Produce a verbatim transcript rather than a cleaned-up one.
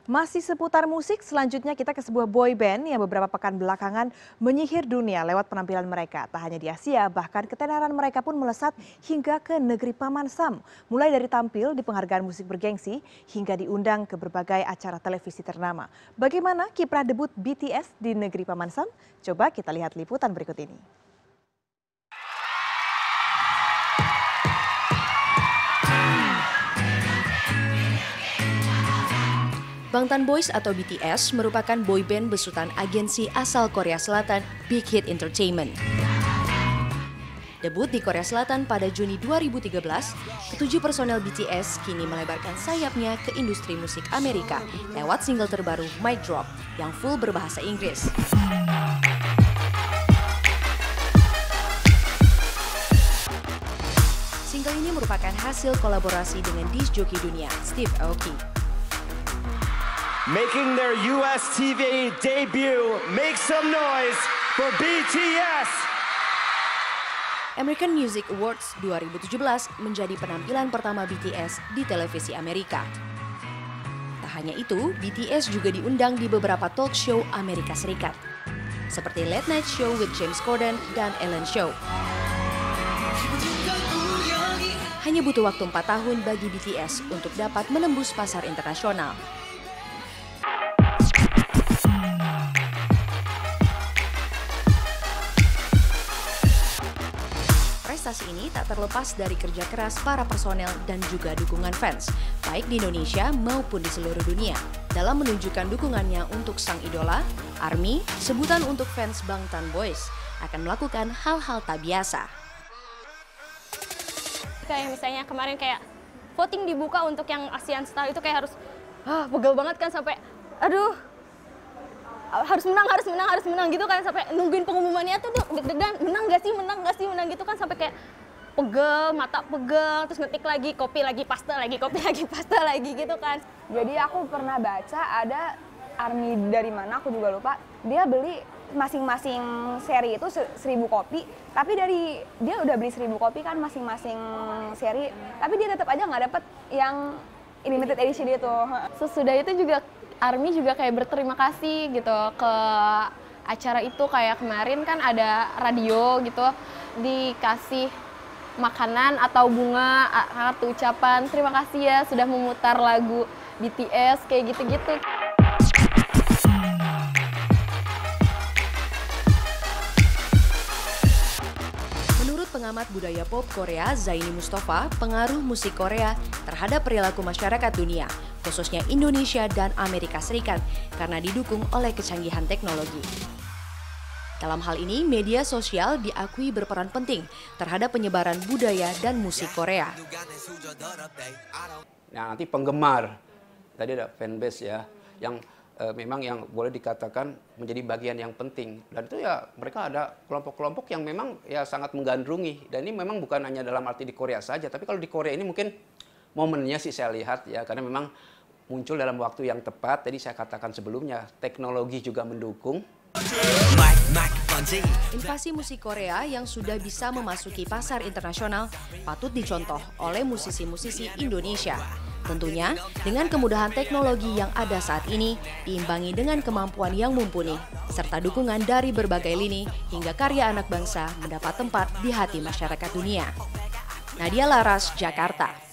Masih seputar musik, selanjutnya kita ke sebuah boy band yang beberapa pekan belakangan menyihir dunia lewat penampilan mereka. Tak hanya di Asia, bahkan ketenaran mereka pun melesat hingga ke negeri Paman Sam. Mulai dari tampil di penghargaan musik bergengsi, hingga diundang ke berbagai acara televisi ternama. Bagaimana kiprah debut B T S di negeri Paman Sam? Coba kita lihat liputan berikut ini. Bangtan Boys atau B T S merupakan boyband besutan agensi asal Korea Selatan Big Hit Entertainment. Debut di Korea Selatan pada Juni dua ribu tiga belas, ketujuh personel B T S kini melebarkan sayapnya ke industri musik Amerika lewat single terbaru Mic Drop yang full berbahasa Inggris. Single ini merupakan hasil kolaborasi dengan disc joki dunia Steve Aoki. Making their U S T V debut, make some noise for B T S. American Music Awards dua ribu tujuh belas menjadi penampilan pertama B T S di televisi Amerika. Tak hanya itu, B T S juga diundang di beberapa talk show Amerika Serikat, seperti Late Night Show with James Corden dan Ellen Show. Hanya butuh waktu empat tahun bagi B T S untuk dapat menembus pasar internasional. Prestasi ini tak terlepas dari kerja keras para personel dan juga dukungan fans, baik di Indonesia maupun di seluruh dunia. Dalam menunjukkan dukungannya untuk sang idola, ARMY, sebutan untuk fans Bangtan Boys, akan melakukan hal-hal tak biasa. Kayak misalnya kemarin kayak voting dibuka untuk yang Asian Style itu kayak harus ah, pegel banget kan sampai aduh harus menang, harus menang, harus menang gitu kan, sampai nungguin pengumumannya tuh deg-degan, menang gak sih, menang gak sih, menang gitu kan, sampai kayak pegel, mata pegel, terus ngetik lagi, copy lagi, paste lagi, copy lagi, paste lagi gitu kan. Jadi aku pernah baca ada ARMY dari mana, aku juga lupa, dia beli masing-masing seri itu seribu kopi, tapi dari dia udah beli seribu kopi kan masing-masing seri, tapi dia tetap aja nggak dapet yang limited edition itu. Sesudah itu juga ARMY juga kayak berterima kasih gitu ke acara itu, kayak kemarin kan ada radio gitu, dikasih makanan atau bunga, kartu ucapan terima kasih ya sudah memutar lagu B T S kayak gitu-gitu. Menurut pengamat budaya pop Korea Zaini Mustafa, pengaruh musik Korea terhadap perilaku masyarakat dunia, khususnya Indonesia dan Amerika Serikat, karena didukung oleh kecanggihan teknologi. Dalam hal ini, media sosial diakui berperan penting terhadap penyebaran budaya dan musik Korea. Nah, nanti penggemar, tadi ada fanbase ya, yang e, memang yang boleh dikatakan menjadi bagian yang penting. Dan itu ya mereka ada kelompok-kelompok yang memang ya sangat menggandrungi. Dan ini memang bukan hanya dalam arti di Korea saja, tapi kalau di Korea ini mungkin momennya sih saya lihat ya, karena memang muncul dalam waktu yang tepat. Tadi saya katakan sebelumnya, teknologi juga mendukung. Invasi musik Korea yang sudah bisa memasuki pasar internasional patut dicontoh oleh musisi-musisi Indonesia. Tentunya dengan kemudahan teknologi yang ada saat ini diimbangi dengan kemampuan yang mumpuni, serta dukungan dari berbagai lini hingga karya anak bangsa mendapat tempat di hati masyarakat dunia. Nadia Laras, Jakarta.